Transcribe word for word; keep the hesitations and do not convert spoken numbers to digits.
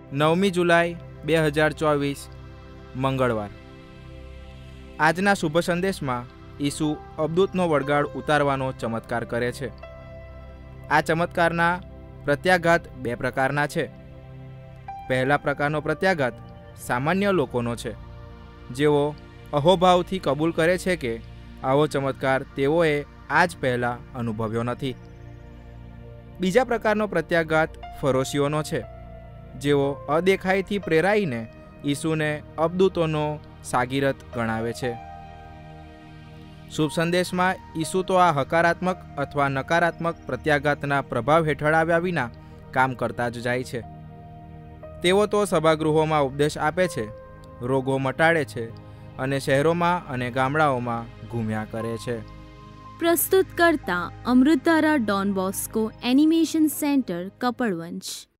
નવમી જુલાઈ બે હજાર ચોવીસ મંગળવાર। આજના શુભ સંદેશમાં ઈસુ અબદૂતનો વળગાડ ઉતારવાનો ચમત્કાર કરે છે। આ ચમત્કારના પ્રત્યાઘાત બે પ્રકારના છે। પહેલા પ્રકારનો પ્રત્યાઘાત સામાન્ય લોકોનો છે, જેઓ અહોભાવથી કબૂલ કરે છે કે આવો ચમત્કાર તેઓએ આજ પહેલાં અનુભવ્યો નથી। બીજા પ્રકારનો પ્રત્યાઘાત ફરોશીઓનો છે, જેઓ અદેખાઈથી પ્રેરાઈને ઈસુને અબદૂતોનો સાગીરત ગણાવે છે। શુભ સંદેશમાં ઈસુ તો આ હકારાત્મક અથવા નકારાત્મક પ્રત્યાઘાતના પ્રભાવ હેઠળ આવ્યા વિના કામ કરતા જ જાય છે। તેઓ તો સભાગૃહોમાં ઉપદેશ આપે છે, રોગો મટાડે છે અને શહેરોમાં અને ગામડાઓમાં ઘૂમ્યા કરે છે। પ્રસ્તુત કરતા Amritdhara Don Bosco animation centre Kapadvanj.